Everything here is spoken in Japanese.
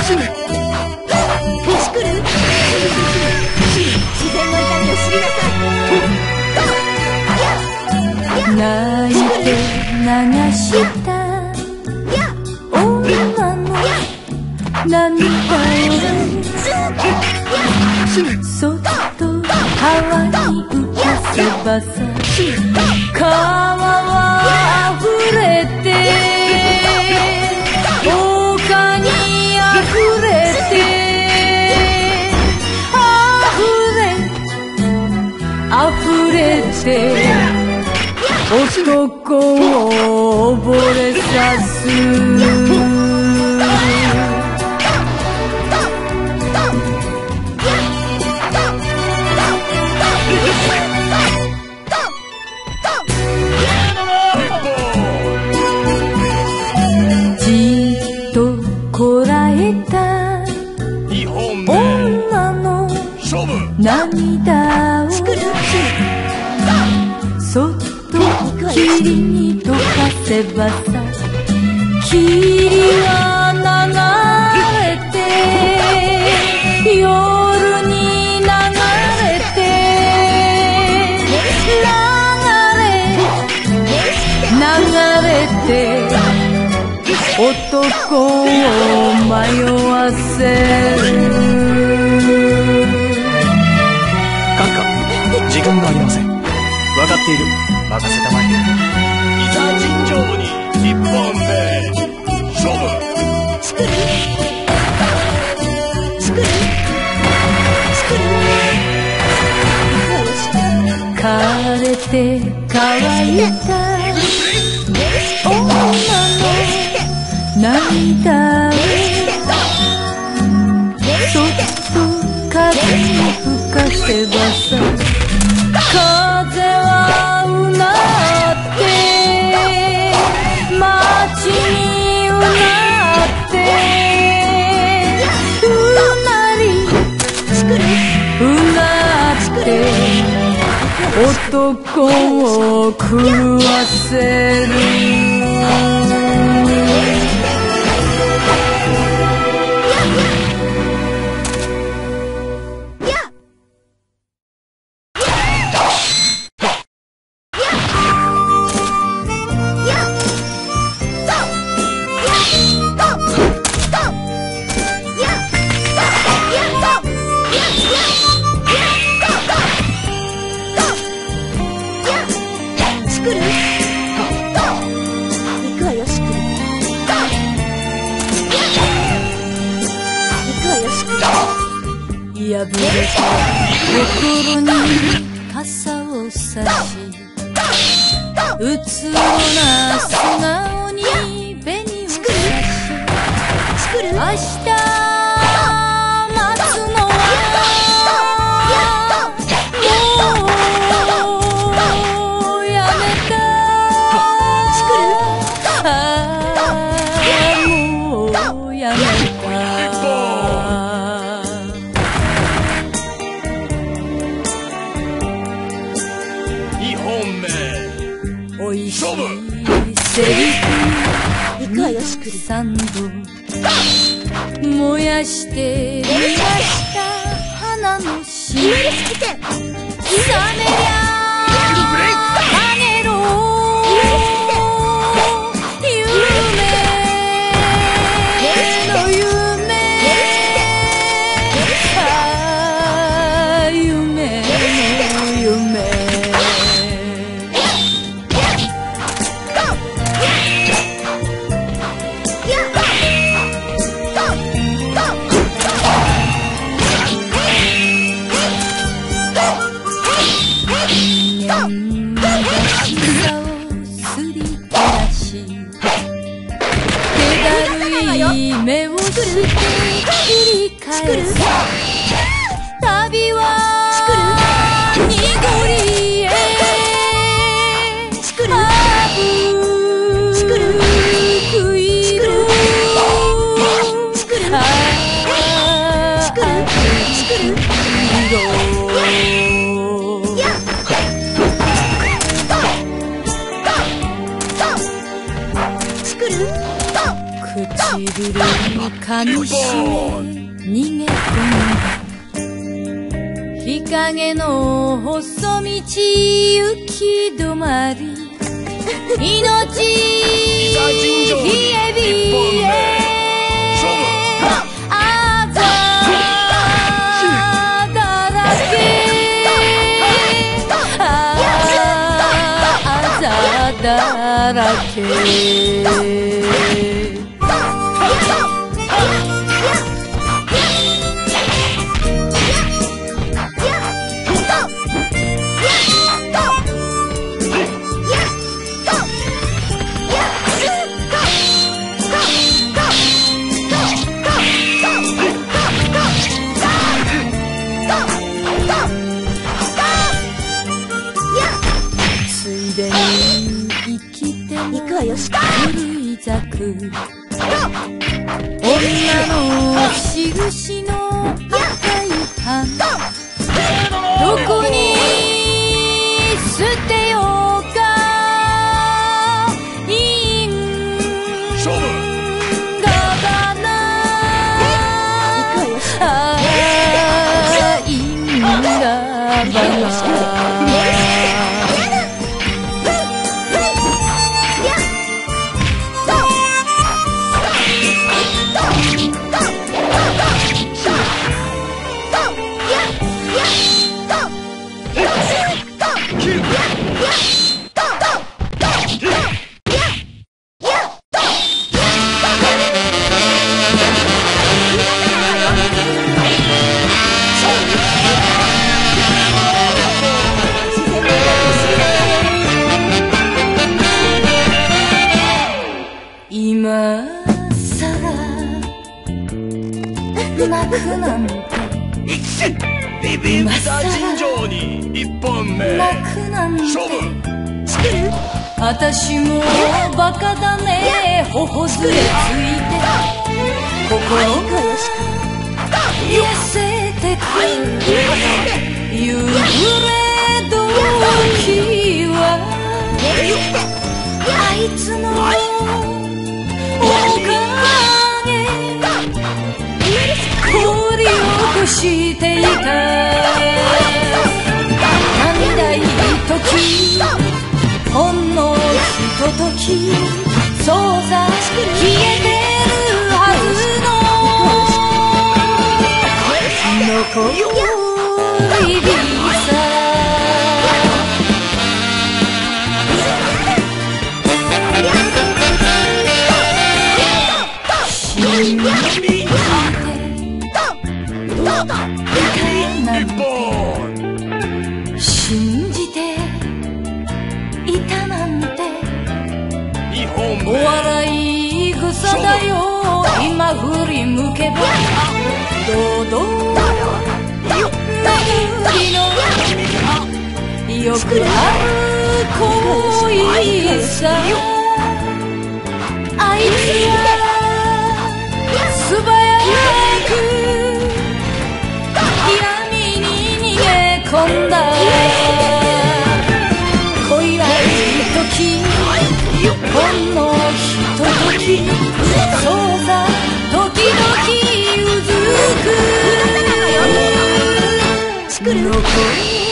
死ぬ。 年来る。自然の痛みを知りなさい。 泣いて流した女の涙をそっと川に浮かせばさ、川は溢れて丘に溢れて溢れて男を溺れさす。じっとこらえた女の涙をそっと霧に溶かせばさ、霧は流れて夜に流れて流れて男を迷わせる。 閣下、時間がありません。分かっている。任せたまえ。いざ尋常に一本目勝負。 作る作る作る。 枯れて乾いた女の涙をそっと風に吹かせばさ、風はうなって街にうなってうなりうなって男を狂わせる。破れた心に傘を差し、うつろな素顔に紅を差し、明日待つのはもうやめた。もうやめた。おいしいセリフ3度燃やしてみました花の芯。冷めりゃあげろ夢の夢、夢の夢。目をして繰り返す旅は濁りへ吹いる唇に噛みしめ逃げ込んだ日陰の細道行き止まり命いざ尋常に冷え冷えあざだらけあざだらけついでに生きて行くわよしか狂い咲く女の節々の赤い花どこに捨てようか因勝負果だなああ因果だな今さら泣くなんてビビンビザ尋常に1本目泣くなんて勝負私もバカだね頬ずれついて心が痩せてく夕暮れ時はあいつのおかげ掘り起こしていた涙いい時ほんのひとときそうさ消えてるはずの残り火さ信じていたなんてお笑い草だよ今振り向けば堂々巡りのよくある恋さあいつは素早く闇に逃げ込んだ恋はいい時ほんのひとときそうさ時々うずく残り